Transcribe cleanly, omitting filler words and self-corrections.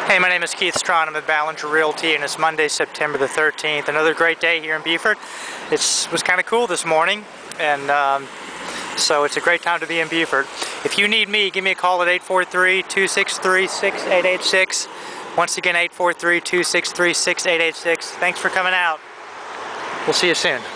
Hey, my name is Keith Strawn. I'm with Ballinger Realty, and it's Monday, September the 13th. Another great day here in Beaufort. It was kind of cool this morning, and so it's a great time to be in Beaufort. If you need me, give me a call at 843-263-6886. Once again, 843-263-6886. Thanks for coming out. We'll see you soon.